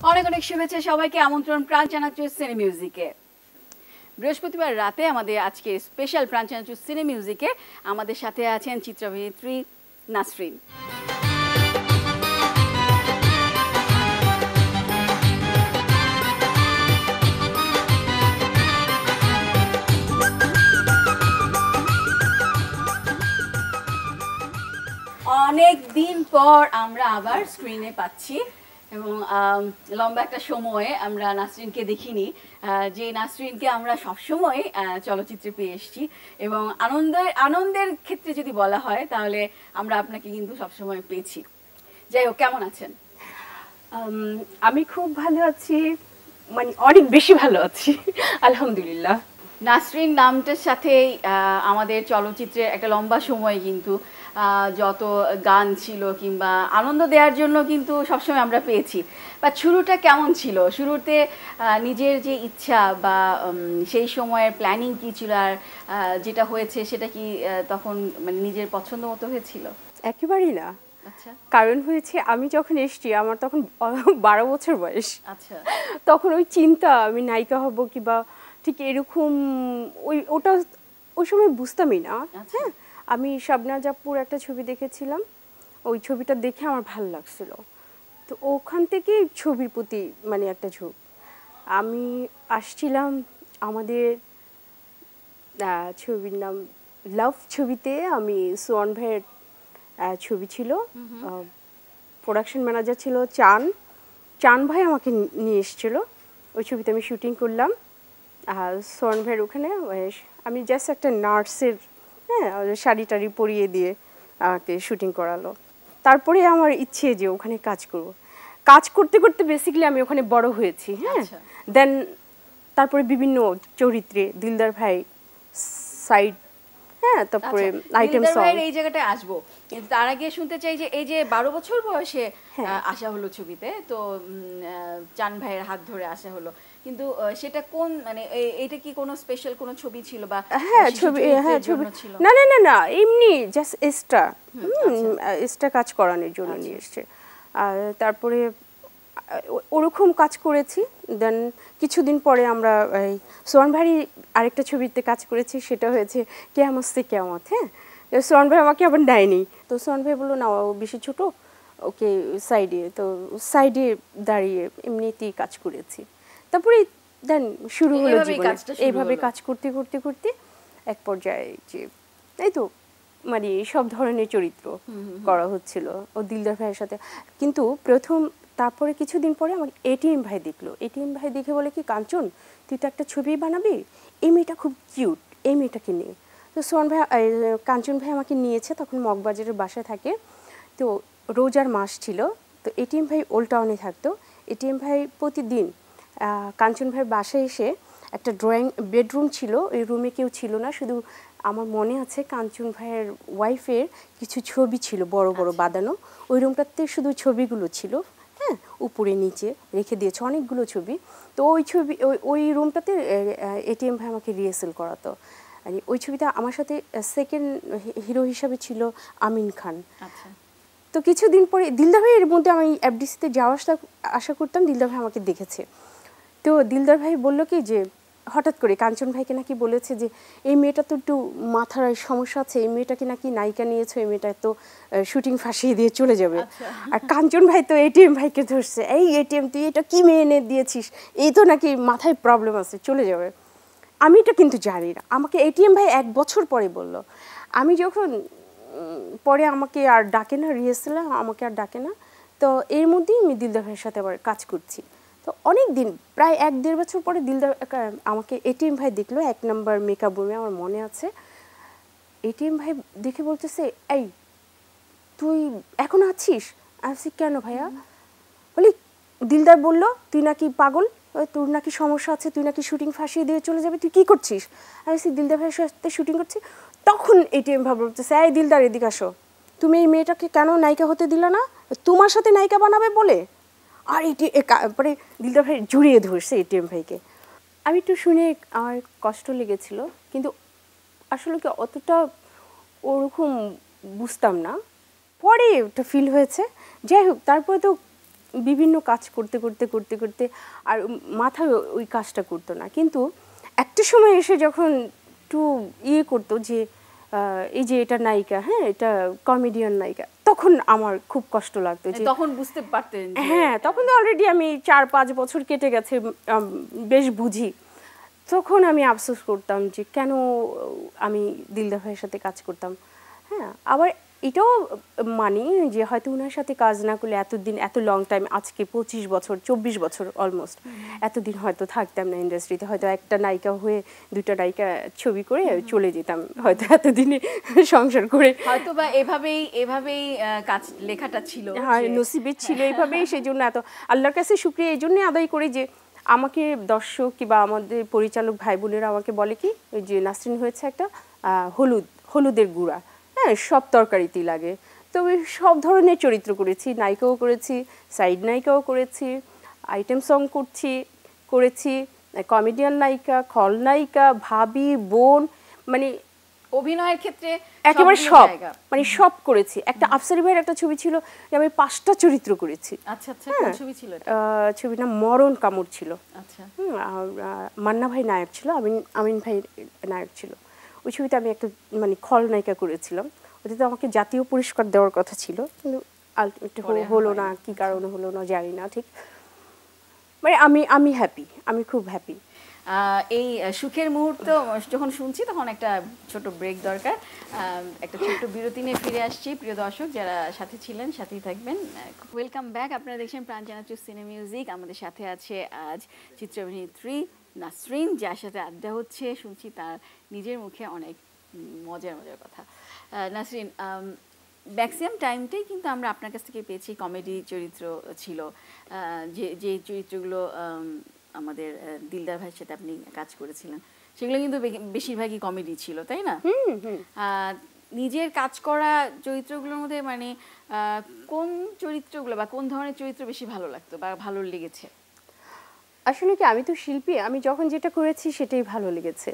অনেক অনেক শুভেচ্ছা সবাইকে, আমন্ত্রণ প্রাণ জানাচ্ছি সিনে মিউজিকে। বৃহস্পতিবার রাতে আমাদের আজকে স্পেশাল প্রাণ জানাচ্ছি সিনে মিউজিকে। আমাদের সাথে আছেন চিত্রাভিনেত্রী নাসরিন। অনেক দিন পর আমরা আবার স্ক্রিনে পাচ্ছি এবং লম্বা একটা সময়ে আমরা নাসরিনকে দেখিনি, যে নাসরিনকে আমরা সবসময় চলচ্চিত্রে পেয়ে এসেছি এবং আনন্দের ক্ষেত্রে যদি বলা হয় তাহলে আমরা আপনাকে কিন্তু সবসময় পেয়েছি। যাই হোক, কেমন আছেন? আমি খুব ভালো আছি, মানে অনেক বেশি ভালো আছি আলহামদুলিল্লাহ। নাসরিন নামটার সাথেই আমাদের চলচ্চিত্রের একটা লম্বা সময় কিন্তু যত গান ছিল কিংবা আনন্দ দেওয়ার জন্য কিন্তু সবসময় আমরা পেয়েছি। বা শুরুটা কেমন ছিল? শুরুতে নিজের যে ইচ্ছা বা সেই সময়ের প্ল্যানিং কী ছিল, আর যেটা হয়েছে সেটা কি তখন মানে নিজের পছন্দ মতো হয়েছিল? একেবারেই না। আচ্ছা, কারণ হয়েছে আমি যখন এসেছি আমার তখন 12 বছর বয়স। আচ্ছা, তখন ওই চিন্তা আমি নায়িকা হব কিবা ঠিক এরকম ওই সময় বুঝতামই না। হ্যাঁ, আমি শাবনাজ আপুর একটা ছবি দেখেছিলাম, ওই ছবিটা দেখে আমার ভালো লাগছিল, তো ওখান থেকেই ছবির প্রতি মানে একটা ঝোঁক। আমি আসছিলাম আমাদের ছবির নাম লাভ ছবিতে, আমি সোয়ান ভাইয়ের ছবি ছিল, প্রোডাকশন ম্যানেজার ছিল চান ভাই আমাকে নিয়ে এসেছিল। ওই ছবিতে আমি শুটিং করলাম সোয়ান ভাইয়ের ওখানে। আমি জাস্ট একটা নার্সের শাড়ি টাড়ি পরিয়ে দিয়ে আমাকে শুটিং করালো। তারপরে আমার ইচ্ছে যে ওখানে কাজ করতে করতে বেসিক্যালি আমি ওখানে বড় হয়েছি। হ্যাঁ, দেন তারপরে বিভিন্ন চরিত্রে দিলদার ভাই সাইড, হ্যাঁ, তারপরে আইটেম সং। এই জায়গাটায় আসবো, কিন্তু তার আগে শুনতে চাই যে এই যে 12 বছর বয়সে আসা হলো ছবিতে, তো চান ভাইয়ের হাত ধরে আসা হলো, কিন্তু সেটা কোন মানে এটা কি কোনো স্পেশাল কোনো ছবি ছিল বা ছবি ছিল? না না না না, এমনি জাস্ট এক্সট্রা কাজ করানোর জন্য নিয়ে এসেছে। আর তারপরে ওরকম কাজ করেছি। দেন কিছুদিন পরে আমরা সোহান ভাই আরেকটা ছবিতে কাজ করেছি, সেটা হয়েছে কেয়ামত সে কেয়ামত। হ্যাঁ, সোহান ভাই আমাকে আবার নেয়নি, তো সোহান ভাই বললো না ও বেশি ছোটো, ওকে সাইডে দাঁড়িয়ে এমনিতেই কাজ করেছি। তারপরে দেন শুরু হলো জীবন। এইভাবে কাজ করতে করতে করতে এক পর্যায়ে যে এই তো মানে সব ধরনের চরিত্র করা হচ্ছিল ও দিলদার ভাইয়ের সাথে। কিন্তু তারপরে কিছুদিন পরে আমার এটিএম ভাই দেখলো। এটিএম ভাই দেখে বলে কি, কাঞ্চন তুই তো একটা ছবি বানাবি, এই মেয়েটা খুব কিউট, এই মেয়েটাকে নিয়ে। তো সোহান ভাই কাঞ্চন ভাই আমাকে নিয়েছে, তখন মগবাজারের বাসায় থাকে, তো রোজার মাস ছিল, তো এটিএম ভাই ওল্ড টাউনে থাকতো। এটিএম ভাই প্রতিদিন কাঞ্চন ভাইয়ের বাসায় এসে একটা বেডরুম ছিল, ওই রুমে কেউ ছিল না, শুধু আমার মনে আছে কাঞ্চন ভাইয়ের ওয়াইফের কিছু ছবি ছিল বড় বড় বাঁধানো, ওই রুমটাতে শুধু ছবিগুলো ছিল। হ্যাঁ, উপরে নিচে রেখে দিয়েছে অনেকগুলো ছবি। তো ওই রুমটাতে এটিএম ভাই আমাকে রিহার্সাল করাতো। ওই ছবিটা আমার সাথে সেকেন্ড হিরো হিসাবে ছিল আমিন খান। তো কিছুদিন পরে দিলদার ভাইয়ের মধ্যে আমি এফডিসিতে যাওয়া আশা করতাম, দিলদার ভাই আমাকে দেখেছে। তো দিলদার ভাই বললো কি যে হঠাৎ করে কাঞ্চন ভাইকে নাকি বলেছে যে এই মেয়েটা তো একটু মাথার সমস্যা আছে, এই মেয়েটাকে নাকি নায়িকা নিয়েছো, এই মেয়েটা তো শুটিং ফাঁসিয়ে দিয়ে চলে যাবে। আর কাঞ্চন ভাই তো এটিএম ভাইকে ধরছে, এই এটিএম তুই এটা কি মেয়ে এনে দিয়েছিস, এই তো নাকি মাথায় প্রবলেম আছে, চলে যাবে। আমি এটা কিন্তু জানি না, আমাকে এটিএম ভাই 1 বছর পরে বলল। আমি যখন পরে আমাকে আর ডাকে না রিহার্সালে, আমাকে আর ডাকে না, তো এর মধ্যেই আমি দিলদার ভাইয়ের সাথে আবার কাজ করছি। তো অনেক দিন, প্রায় 1-1.5 বছর পরে দিলদার আমাকে এটিএম ভাই দেখলো 1 নম্বর মেকআপ রুমে, আমার মনে আছে। এটিএম ভাই দেখে বলতেছে, এই তুই এখন আছিস? আমি কেন ভাইয়া? বলি দিলদার বলল তুই নাকি পাগল, তোর নাকি সমস্যা আছে, তুই নাকি শুটিং ফাঁসিয়ে দিয়ে চলে যাবে, তুই কী করছিস? আমি দিলদার ভাইয়ের সাথে শুটিং করছি। তখন এটিএম ভাই বলতেছে, এই দিলদার এদিকে আসো, তুমি এই মেয়েটাকে কেন নায়িকা হতে দিলে না, তোমার সাথে নায়িকা বানাবে বলে। আর পরে দিলদার ভাই জড়িয়ে ধরছে এটিএম ভাইকে। আমি একটু শুনে আমার কষ্ট লেগেছিল, কিন্তু আসলে কি অতটা ওরকম বুঝতাম না, পরে একটা ফিল হয়েছে। যাই হোক, তারপরে তো বিভিন্ন কাজ করতে করতে করতে করতে আর মাথায় ওই কাজটা করতো না, কিন্তু একটা সময় এসে যখন একটু করতো যে এই যে এটা নায়িকা, হ্যাঁ এটা কমেডিয়ান নায়িকা, তখন আমার খুব কষ্ট লাগতো যে তখন বুঝতে পারতেন হ্যাঁ তখন তো অলরেডি আমি 4-5 বছর কেটে গেছে, বেশ বুঝি। তখন আমি আফসোস করতাম যে কেন আমি দিলদা ভাইয়ের সাথে কাজ করতাম। হ্যাঁ আবার এটাও মানি যে হয়তো ওনার সাথে কাজ না করলে এতদিন, এত লং টাইম, আজকে 25 বছর 24 বছর অলমোস্ট, এতদিন হয়তো থাকতাম না ইন্ডাস্ট্রিতে, হয়তো একটা নায়িকা হয়ে 2টা নায়িকা ছবি করে চলে যেতাম হয়তো এতদিনে সংসার করে, হয়তো বা এভাবেই কাজ লেখাটা ছিল, হ্যাঁ নসিবে ছিল এইভাবেই। সেই জন্য এত আল্লাহর কাছে শুকরিয়া এই জন্যই আদায় করি যে আমাকে দর্শক কিংবা আমাদের পরিচালক ভাই বোনেরা আমাকে বলে কি যে নাসরিন হয়েছে একটা হলুদের গুঁড়া, হ্যাঁ সব তরকারিতেই লাগে। তো সব ধরনের চরিত্র করেছি, নায়িকাও করেছি, সাইড নায়িকাও করেছি, আইটেম সং করেছি, কমেডিয়ান নায়িকা, খলনায়িকা, ভাবি, বোন, মানে অভিনয়ের ক্ষেত্রে একেবারে সব, মানে সব করেছি। একটা আফসারি ভাইয়ের একটা ছবি ছিল যে আমি 5টা চরিত্র করেছি। আচ্ছা আচ্ছা, কোন ছবি ছিল এটা? ছবির নাম মরণ কামড় ছিল। আচ্ছা, মান্না ভাই নায়ক ছিল, আমিন ভাই নায়ক ছিল। ওই ছবিতে আমি একটা মানে খলনায়িকা করেছিলাম। ওটাতে আমাকে জাতীয় পুরস্কার দেওয়ার কথা ছিল, কিন্তু আলটিমেটলি হলো না, কি কারণে হলো না জানি না ঠিক। মানে আমি হ্যাপি, আমি খুব হ্যাপি। এই সুখের মুহূর্ত যখন শুনছি তখন একটা ছোট ব্রেক দরকার, একটা ছোট্ট বিরতি নিয়ে ফিরে আসছি। প্রিয় দর্শক যারা সাথে ছিলেন সাথেই থাকবেন। ওয়েলকাম ব্যাক, আপনারা দেখছেন প্রাণ জানাচ্ছি সিনে মিউজিক। আমাদের সাথে আছে আজ চিত্র অভিনেত্রী নাসরিন, যার সাথে আড্ডা হচ্ছে, শুনছি তার নিজের মুখে অনেক মজার মজার কথা। নাসরিন, ম্যাক্সিমাম টাইমটাই কিন্তু আমরা আপনার কাছ থেকে পেয়েছি কমেডি চরিত্র ছিল, যে চরিত্রগুলো আমাদের দিলদার ভাইয়ের সাথে আপনি কাজ করেছিলেন সেগুলো কিন্তু বেশিরভাগই কমেডি ছিল, তাই না? নিজের কাজ করা চরিত্রগুলোর মধ্যে মানে কোন চরিত্রগুলো বা কোন ধরনের চরিত্র বেশি ভালো লাগতো বা ভালো লেগেছে? আসলে কি, আমি তো শিল্পী, আমি যখন যেটা করেছি সেটাই ভালো লেগেছে।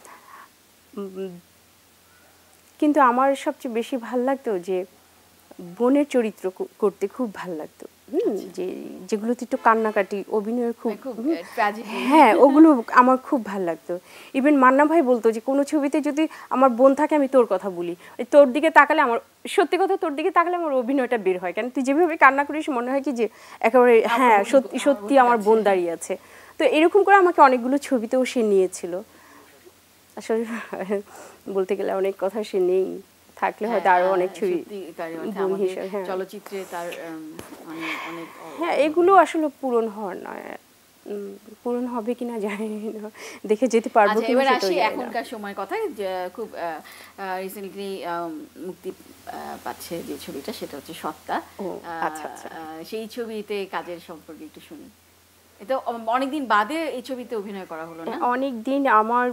কিন্তু আমার সবচেয়ে বেশি ভাল লাগতো যে বোনের চরিত্র করতে খুব ভাল লাগতো। যে যেগুলোতে একটু কান্নাকাটি, অভিনয়ের খুব, হ্যাঁ ওগুলো আমার খুব ভাল লাগতো। ইভেন মান্না ভাই বলতো যে কোনো ছবিতে যদি আমার বোন থাকে আমি তোর কথা বলি, তোর দিকে তাকালে আমার, সত্যি কথা তোর দিকে তাকালে আমার অভিনয়টা বের হয়, কেন তুই যেভাবে কান্না করিস মনে হয় কি যে একেবারে হ্যাঁ সত্যি সত্যি আমার বোন দাঁড়িয়ে আছে। তো এরকম করে আমাকে অনেকগুলো ছবিতেও সে নিয়েছিল। আসলে বলতে গেলে অনেক কথা সে নেই, থাকলে হয়তো আরো অনেক ছবি চলচ্চিত্রে তার অনেক, হ্যাঁ এগুলো আসলে পূরণ হওয়ার নয়, পূরণ হবে কিনা জানি না, দেখে যেতে পারবো কিনা। এবার আসি এখনকার সময়ের কথা, খুব রিসেন্টলি মুক্তি পাচ্ছে যে ছবিটা, সেটা হচ্ছে সত্তা। আচ্ছা আচ্ছা, সেই ছবিতে কাজের সম্পর্কে একটু শুনি। এটা অনেকদিন বাদে এই ছবিতে অভিনয় করা হলো না? অনেকদিন, আমার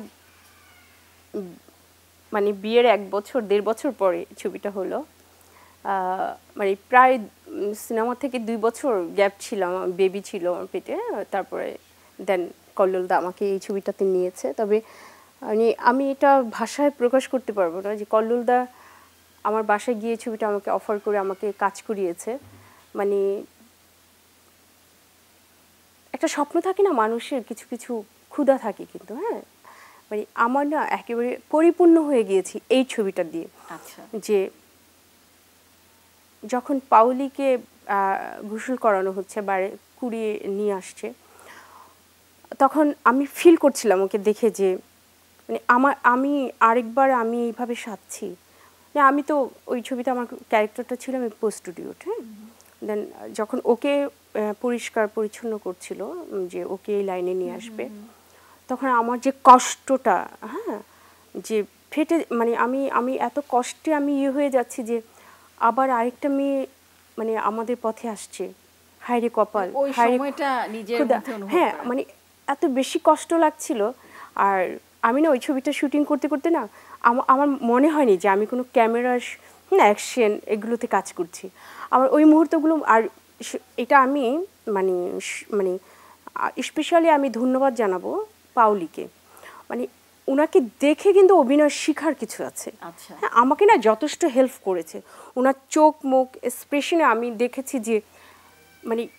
মানে বিয়ের 1-1.5 বছর পরে ছবিটা হলো। মানে প্রায় সিনেমা থেকে 2 বছর গ্যাপ ছিল, আমার বেবি ছিল আমার পেটে, তারপরে দেন কল্লোলদা আমাকে এই ছবিটাতে নিয়েছে। তবে আমি এটা ভাষায় প্রকাশ করতে পারবো না যে কল্লোলদা আমার বাসায় গিয়ে ছবিটা আমাকে অফার করে আমাকে কাজ করিয়েছে। মানে একটা স্বপ্ন থাকে না মানুষের, কিছু কিছু ক্ষুধা থাকে কিন্তু, হ্যাঁ মানে আমার না একেবারে পরিপূর্ণ হয়ে গিয়েছি এই ছবিটা দিয়ে। আচ্ছা, যে যখন পাউলিকে গোসল করানো হচ্ছে, বাড়ি কুড়িয়ে নিয়ে আসছে, তখন আমি ফিল করছিলাম ওকে দেখে যে মানে আমি আরেকবার আমি এইভাবে সাজছি। আমি তো ওই ছবিতে আমার ক্যারেক্টারটা ছিল আমি প্রস্টিটিউট, হ্যাঁ। দেন যখন ওকে পরিষ্কার পরিচ্ছন্ন করছিল যে ওকে এই লাইনে নিয়ে আসবে, তখন আমার যে কষ্টটা, হ্যাঁ যে ফেটে, মানে আমি এত কষ্টে আমি হয়ে যাচ্ছি যে আবার আরেকটা মেয়ে মানে আমাদের পথে আসছে, হায়রে কপাল, হ্যাঁ মানে এত বেশি কষ্ট লাগছিল। আর আমি না ওই ছবিটা শুটিং করতে করতে না আমার মনে হয়নি যে আমি কোনো ক্যামেরা অ্যাকশন এগুলোতে কাজ করছি। আমার ওই মুহূর্তগুলো, আর এটা আমি মানে মানে স্পেশালি আমি ধন্যবাদ জানাবো পাউলিকে। মানে ওনাকে দেখে কিন্তু অভিনয় শেখার কিছু আছে। হ্যাঁ আমাকে না যথেষ্ট হেল্প করেছে ওনার চোখ মুখ এক্সপ্রেশনে। আমি দেখেছি যে মানে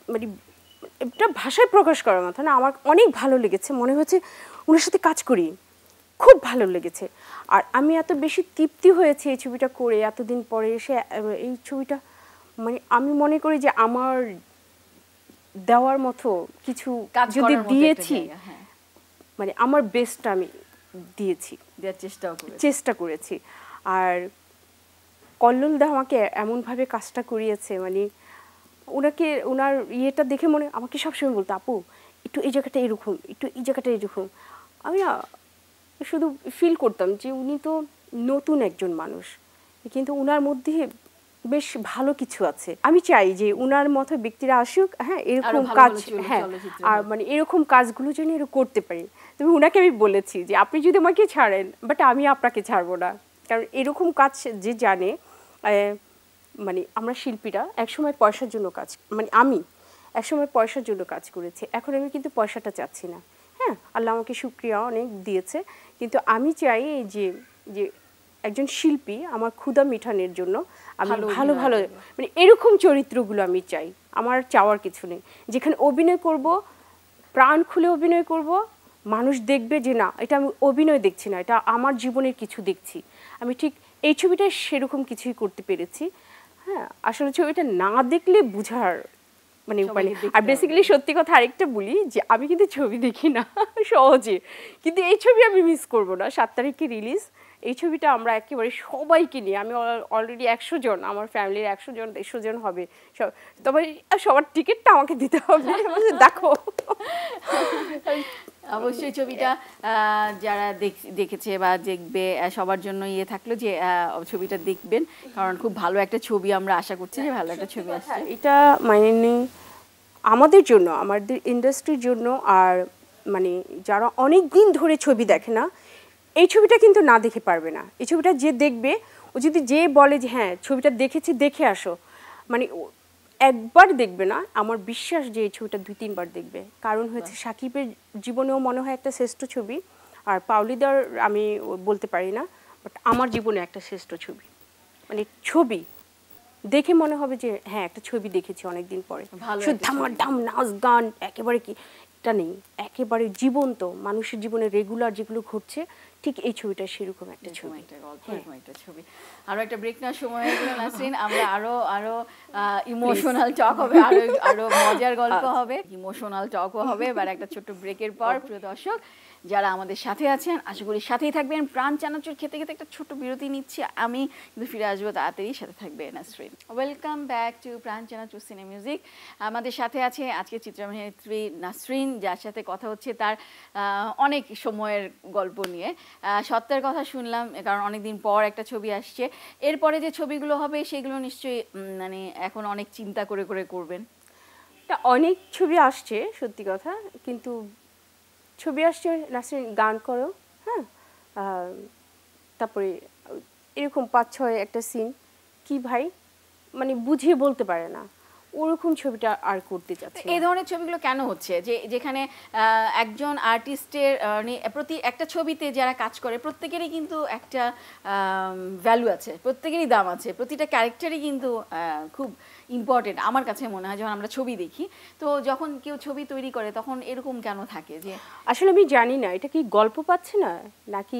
মানে এটা ভাষায় প্রকাশ করার মতো না, আমার অনেক ভালো লেগেছে, মনে হচ্ছে ওনার সাথে কাজ করি, খুব ভালো লেগেছে। আর আমি এত বেশি তৃপ্তি হয়েছে এই ছবিটা করে, এতদিন পরে এসে এই ছবিটা মানে আমি মনে করি যে আমার দেওয়ার মতো কিছু যদি দিয়েছি, মানে আমার বেস্টটা আমি দিয়েছি, দেওয়ার চেষ্টা করেছি। আর কল্লোলদা আমাকে এমনভাবে কাজটা করিয়েছে, মানে ওনাকে ওনার ইয়েটা দেখে মনে আমাকে সবসময় বলতো, আপু একটু এই জায়গাটা এরকম, একটু এই জায়গাটা এরকম। আমি না শুধু ফিল করতাম যে উনি তো নতুন একজন মানুষ, কিন্তু উনার মধ্যে বেশ ভালো কিছু আছে। আমি চাই যে উনার মতো ব্যক্তিরা আসুক, হ্যাঁ এরকম কাজ, হ্যাঁ আর মানে এরকম কাজগুলো যেন এরকম করতে পারি। তবে উনাকে আমি বলেছি যে আপনি যদি আমাকে ছাড়েন, বাট আমি আপনাকে ছাড়বো না, কারণ এরকম কাজ যে জানে, মানে আমরা শিল্পীরা একসময় পয়সার জন্য কাজ, মানে আমি একসময় পয়সার জন্য কাজ করেছি, এখন আমি কিন্তু পয়সাটা চাচ্ছি না। হ্যাঁ, আল্লাহ আমাকে শুকরিয়া অনেক দিয়েছে, কিন্তু আমি চাই যে যে একজন শিল্পী আমার ক্ষুধা মিটানোর জন্য আমি ভালো ভালো মানে এরকম চরিত্রগুলো আমি চাই। আমার চাওয়ার কিছু নেই, যেখানে অভিনয় করব প্রাণ খুলে অভিনয় করব, মানুষ দেখবে যে না এটা আমি অভিনয় দেখছি না, এটা আমার জীবনের কিছু দেখছি। আমি ঠিক এই ছবিটা সেরকম কিছুই করতে পেরেছি। হ্যাঁ, আসলে ছবিটা না দেখলে বুঝার মানে উপায় নেই। আর বেসিক্যালি সত্যি কথা আরেকটা বলি যে আমি কিন্তু ছবি দেখি না সহজে, কিন্তু এই ছবি আমি মিস করব না। 7 তারিখে রিলিজ এই ছবিটা আমরা একেবারে সবাইকে নিয়ে, আমি অলরেডি 100 জন, আমার ফ্যামিলির 100 জন 150 জন হবে সব, তবে সবার টিকিটটা আমাকে দিতে হবে। দেখো অবশ্যই ছবিটা যারা দেখেছে বা দেখবে সবার জন্য ইয়ে থাকলো যে ছবিটা দেখবেন, কারণ খুব ভালো একটা ছবি, আমরা আশা করছি যে ভালো একটা ছবি আসছে। এটা মানে আমাদের জন্য, আমাদের ইন্ডাস্ট্রির জন্য, আর মানে যারা অনেক দিন ধরে ছবি দেখে না, এই ছবিটা কিন্তু না দেখে পারবে না। এই ছবিটা যে দেখবে, ও যদি যে বলে যে হ্যাঁ ছবিটা দেখেছি দেখে আসো, মানে একবার দেখবে না, আমার বিশ্বাস যে এই ছবিটা 2-3 বার দেখবে। কারণ হচ্ছে সাকিবের জীবনেও মনে হয় একটা শ্রেষ্ঠ ছবি, আর পাওলিদার আমি বলতে পারি না, বাট আমার জীবনে একটা শ্রেষ্ঠ ছবি। মানে ছবি দেখে মনে হবে যে হ্যাঁ একটা ছবি দেখেছি অনেকদিন পরে, শুধু ধামাধাম নাচ গান একেবারে কি এটা নেই, একেবারে জীবন্ত মানুষের জীবনে রেগুলার যেগুলো ঘটছে, ঠিক এই ছবিটা সেরকম একটা ছবি, একটা গল্প, এরকম একটা ছবি। আরো একটা ব্রেক নেওয়ার সময় হয়ে গেল নাসরিন, আমরা আরো ইমোশনাল টক হবে, আরো মজার গল্প হবে, ইমোশনাল টকও হবে, এবার একটা ছোট্ট ব্রেকের পর। প্রিয় দর্শক যারা আমাদের সাথে আছেন, আশা করি সাথেই থাকবেন। প্রাণ চানাচুর খেতে খেতে একটা ছোট্ট বিরতি নিচ্ছি আমি, কিন্তু ফিরে আসবো তাড়াতাড়ি, সাথে থাকবে নাসরিন। ওয়েলকাম ব্যাক টু প্রাণ চানাচুর সিনে মিউজিক। আমাদের সাথে আছে আজকে চিত্রাভিনেত্রী নাসরিন, যার সাথে কথা হচ্ছে তার অনেক সময়ের গল্প নিয়ে। সত্যের কথা শুনলাম, কারণ অনেকদিন পর একটা ছবি আসছে, এরপরে যে ছবিগুলো হবে সেগুলো নিশ্চয়ই মানে এখন অনেক চিন্তা করে করে করবেন। অনেক ছবি আসছে সত্যি কথা, কিন্তু ছবি আসছে নাসরিন গান করো, হ্যাঁ তারপরে এরকম 5-6 একটা সিন কি ভাই মানে বুঝিয়ে বলতে পারে না, ওরকম ছবিটা আর করতে চাচ্ছি। এই ধরনের ছবিগুলো কেন হচ্ছে, যে যেখানে একজন আর্টিস্টের প্রতি একটা ছবিতে যারা কাজ করে প্রত্যেকেরই কিন্তু একটা ভ্যালু আছে, প্রত্যেকেরই দাম আছে, প্রতিটা ক্যারেক্টারই কিন্তু খুব ইম্পর্টেন্ট আমার কাছে মনে হয় যখন আমরা ছবি দেখি। তো যখন কেউ ছবি তৈরি করে তখন এরকম কেন থাকে? যে আসলে আমি জানি না এটা কি গল্প পাচ্ছে না নাকি,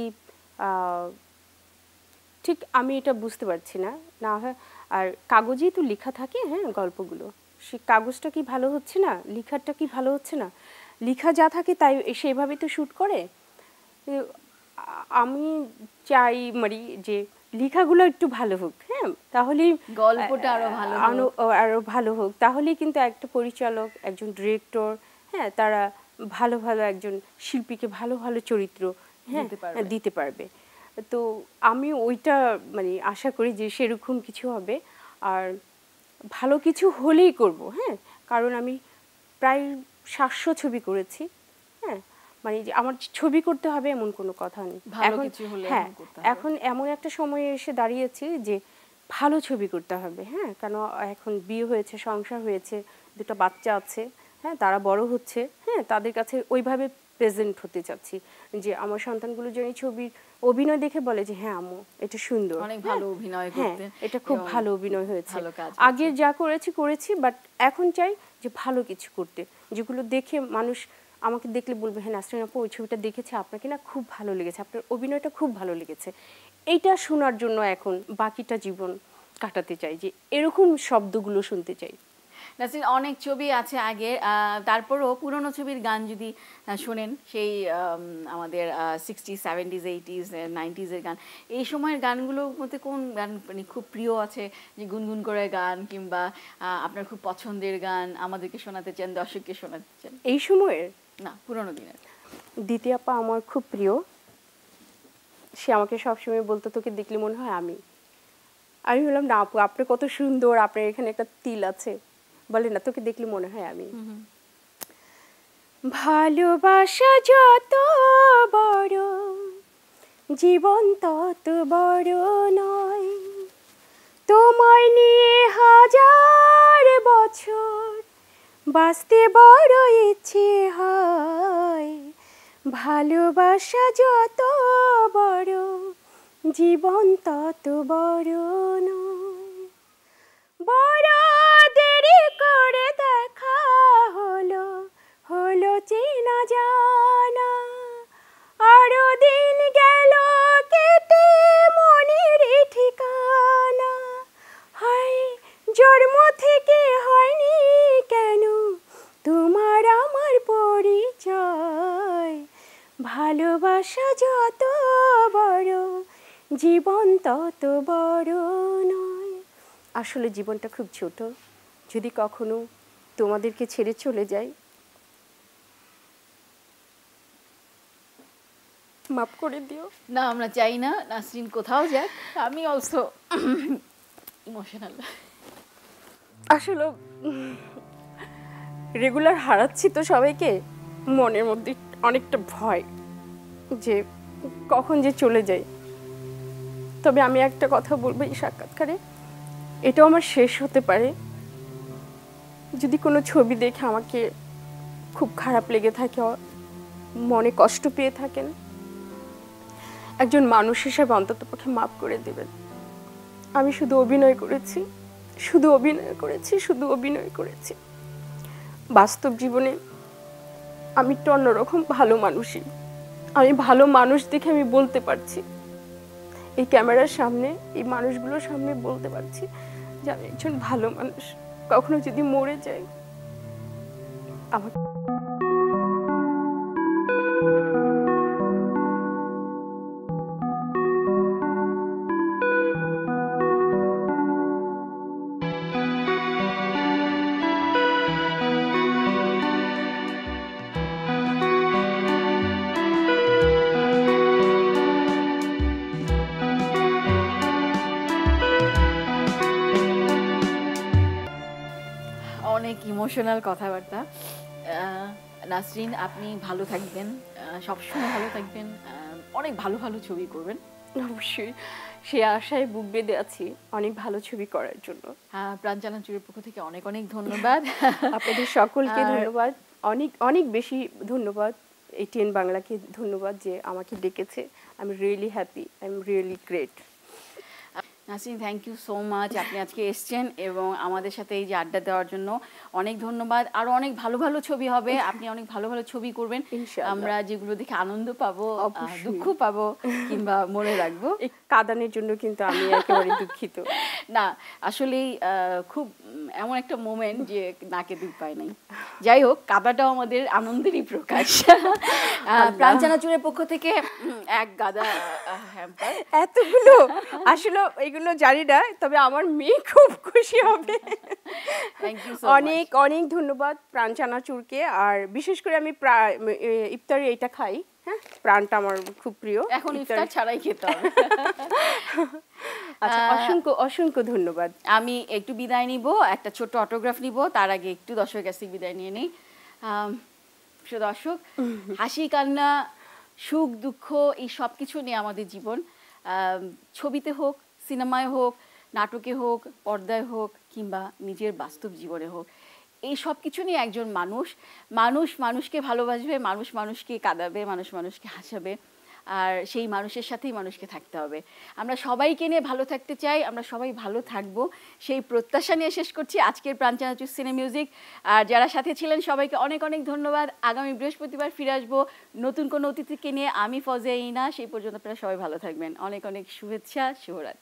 ঠিক আমি এটা বুঝতে পারছি না। না হয় আর কাগজেই তো লেখা থাকে, হ্যাঁ গল্পগুলো, সে কাগজটা কি ভালো হচ্ছে না, লেখাটা কি ভালো হচ্ছে না, লেখা যা থাকে তাই সেভাবেই তো শ্যুট করে। আমি চাই মানে যে লেখাগুলো একটু ভালো হোক, হ্যাঁ তাহলে গল্পটা আরো ভালো হোক, তাহলেই কিন্তু একটা পরিচালক, একজন ডিরেক্টর, হ্যাঁ তারা ভালো ভালো একজন শিল্পীকে ভালো ভালো চরিত্র হ্যাঁ দিতে পারবে। তো আমি ওইটা মানে আশা করি যে সেরকম কিছু হবে, আর ভালো কিছু হলেই করব, হ্যাঁ কারণ আমি প্রায় 700 ছবি করেছি, হ্যাঁ মানে যে আমার ছবি করতে হবে এমন কোনো কথা নেই। এখন হ্যাঁ এখন এমন একটা সময়ে এসে দাঁড়িয়েছি যে ভালো ছবি করতে হবে, হ্যাঁ কেন এখন বিয়ে হয়েছে, সংসার হয়েছে, 2টা বাচ্চা আছে, হ্যাঁ তারা বড় হচ্ছে, হ্যাঁ তাদের কাছে ওইভাবে প্রেজেন্ট হতে চাচ্ছি, যে আমার সন্তানগুলো যেন এই ছবির অভিনয় দেখে বলে যে হ্যাঁ আম্মু এটা সুন্দর, অনেক ভালো অভিনয় হ্যাঁ করতেন, এটা খুব ভালো অভিনয় হয়েছে, ভালো কাজ আগে যা করেছি বাট এখন চাই যে ভালো কিছু করতে, যেগুলো দেখে মানুষ আমাকে দেখলে বলবে হ্যাঁ নাসরিন আপু ওই ছবিটা দেখেছে, আপনাকে না খুব ভালো লেগেছে, আপনার অভিনয়টা খুব ভালো লেগেছে। এইটা শোনার জন্য এখন বাকিটা জীবন কাটাতে চাই, যে এরকম শব্দগুলো শুনতে চাই। নাসরিন, অনেক ছবি আছে আগে, তারপরও পুরনো ছবির গান যদি শোনেন, সেই আমাদের 60s 70s 80s 90s-এর গান, এই সময়ের গানগুলোর মধ্যে কোন গান মানে খুব প্রিয় আছে, যে গুনগুন করে গান, কিংবা আপনার খুব পছন্দের গান আমাদেরকে শোনাতে চান, দর্শককে শোনাতে চান? এই সময়ের না, পুরনো দিনের। দিতি আপা আমার খুব প্রিয়, সে আমাকে সবসময় বলতো তোকে দেখলে মনে হয় আমি বললাম না আপু আপনি কত সুন্দর, আপনার এখানে একটা তিল আছে, বলে না তোকে দেখলে মনে হয় আমি। ভালোবাসা যত বড় জীবন তত বড় নয়, তোমায় নিয়ে হাজার বছর বাঁচতে বড় ইচ্ছে হয়। ভালোবাসা যত বড় জীবন তত বড় নয়। বড় দেরি করে দেখা হলো, হলো চেনা জানা, আরো দিন গেল কেটে মনের ঠিকানা। হায় জন্ম থেকে হয়নি কেন তোমার আমার পরিচয়। ভালোবাসা যত বড় জীবন তত বড় নয়। আসলে জীবনটা খুব ছোট, যদি কখনো তোমাদেরকে ছেড়ে চলে যাই মাফ করে দিও। না, আমরা চাই না নাসরিন কোথাও যাক, আমি অলসো ইমোশনাল। আসলে রেগুলার হারাচ্ছি তো সবাইকে, মনের মধ্যে অনেকটা ভয় যে কখন যে চলে যাই। তবে আমি একটা কথা বলবো এই সাক্ষাৎকারে, এটাও আমার শেষ হতে পারে। যদি কোনো ছবি দেখে আমাকে খুব খারাপ লেগে থাকে, মনে কষ্ট পেয়ে থাকেন, একজন মানুষ হিসেবে অন্ততপক্ষে মাফ করে দেবেন। আমি শুধু অভিনয় করেছি, শুধু অভিনয় করেছি, শুধু অভিনয় করেছি। বাস্তব জীবনে আমি একটু অন্যরকম ভালো মানুষই। আমি ভালো মানুষ দেখে আমি বলতে পারছি, এই ক্যামেরার সামনে এই মানুষগুলোর সামনে বলতে পারছি যে আমি একজন ভালো মানুষ। কখনো যদি মরে যাই আমাকে অনেক ইমোশনাল কথাবার্তা। নাসরিন, আপনি ভালো থাকবেন, সবসময় ভালো থাকবেন, অনেক ভালো ভালো ছবি করবেন। অবশ্যই সে আশায় বুক বেঁধে আছি অনেক ভালো ছবি করার জন্য। প্রাণ চানাচুরের পক্ষ থেকে অনেক অনেক ধন্যবাদ। আপনাদের সকলকে ধন্যবাদ, অনেক অনেক বেশি ধন্যবাদ। এটিএন বাংলাকে ধন্যবাদ যে আমাকে ডেকেছে। I am really happy, I am really great. Nasrin, thank you so much, আপনি আজকে এসছেন এবং আমাদের সাথে এই যে আড্ডা দেওয়ার জন্য অনেক ধন্যবাদ। আরো অনেক ভালো ভালো ছবি হবে, আপনি অনেক ভালো ভালো ছবি করবেন, আমরা যেগুলো দেখে আনন্দ পাবো, দুঃখ পাবো, কিংবা মনে রাখবো। এই কাঁদানের জন্য কিন্তু আমি একেবারে দুঃখিত না, আসলেই খুব এমন একটা মোমেন্ট যে নাকে দুধ পায় নাই। যাই হোক, কাদাটাও আমাদের আনন্দেরই প্রকাশ। প্রাণ চানাচুরের পক্ষ থেকে এক গাদা হ্যাম্পার। এতগুলো আসলে এগুলো জানি না, তবে আমার মেয়ে খুব খুশি হবে। অনেক অনেক ধন্যবাদ প্রাণ চানাচুরকে। আর বিশেষ করে আমি ইফতারে এটা খাই, হ্যাঁ প্রাণটা আমার খুব প্রিয়, এখন ইফতার ছাড়াই খেতে হবে। আচ্ছা, অসংখ্য অসংখ্য ধন্যবাদ। আমি একটু বিদায় নিব, একটা ছোট্ট অটোগ্রাফ নিব, তার আগে একটু দর্শকের কাছ থেকে বিদায় নিয়ে নিই। দর্শক, হাসি কান্না সুখ দুঃখ এই সব কিছু নিয়ে আমাদের জীবন, ছবিতে হোক, সিনেমায় হোক, নাটকে হোক, পর্দায় হোক, কিংবা নিজের বাস্তব জীবনে হোক, এই সব কিছু নিয়ে একজন মানুষ মানুষকে ভালোবাসবে, মানুষ মানুষকে কাঁদাবে, মানুষ মানুষকে হাসাবে, আর সেই মানুষের সাথেই মানুষকে থাকতে হবে। আমরা সবাইকে নিয়ে ভালো থাকতে চাই, আমরা সবাই ভালো থাকবো সেই প্রত্যাশা নিয়ে শেষ করছি আজকের প্রাণ চানাচুর সিনে মিউজিক। আর যারা সাথে ছিলেন সবাইকে অনেক অনেক ধন্যবাদ। আগামী বৃহস্পতিবার ফিরে আসবো নতুন কোনো অতিথিকে নিয়ে। আমি ফজে ইনা, সেই পর্যন্ত আপনারা সবাই ভালো থাকবেন। অনেক অনেক শুভেচ্ছা, শুভরাত্রি।